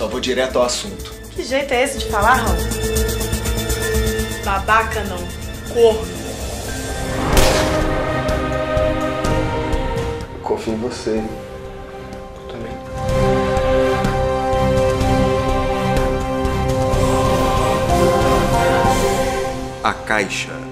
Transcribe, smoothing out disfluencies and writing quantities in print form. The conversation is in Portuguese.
Só vou direto ao assunto. Que jeito é esse de falar, Raul? Babaca não, corno. Eu confio em você. Eu também. A Caixa.